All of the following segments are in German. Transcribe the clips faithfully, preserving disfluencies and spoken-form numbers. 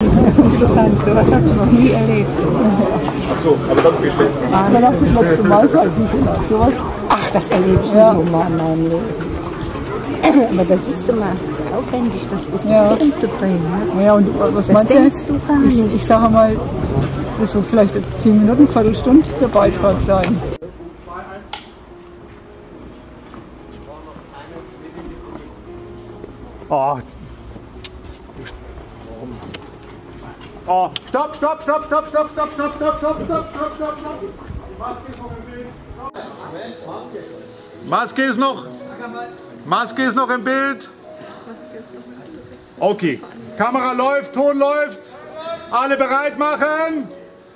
Interessant, sowas habe ich noch nie erlebt. Ach so, aber dann viel schlechter. Das war doch das letzte Mal seit wie viel Jahren sowas. Ach, das erlebe ich Ja. nicht nochmal in meinem Leben. Aber das ist immer aufwendig, das ist Ja. Film zu drehen. Ne? Ja, und was Das meinst denkst du gar Ich, nicht. ich sage mal, das wird vielleicht zehn Minuten, Viertelstunde der Beitrag sein. Oh. Oh, stopp, stopp, stopp, stopp, stopp, stopp, stopp, stopp, stopp, stopp, stopp, stopp, stopp. Die Maske ist noch im Bild. Maske ist noch. Maske ist noch im Bild. Okay. Kamera läuft, Ton läuft. Alle bereit machen.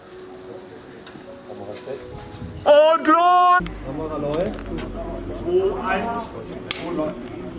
Und los! Kamera läuft. zwei, eins. Ton läuft.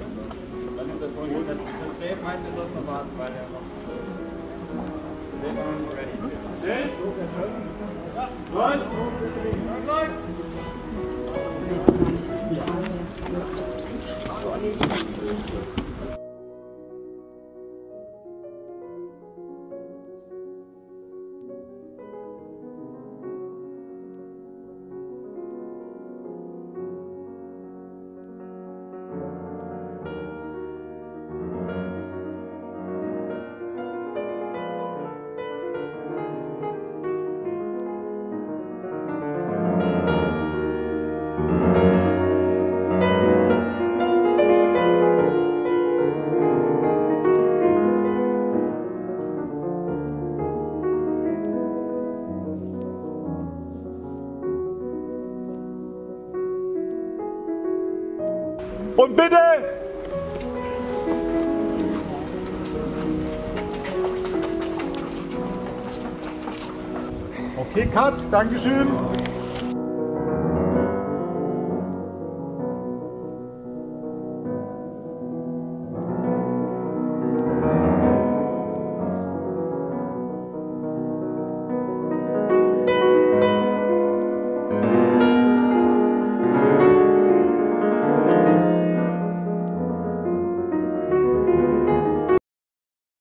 Und bitte! Okay, Cut, Dankeschön.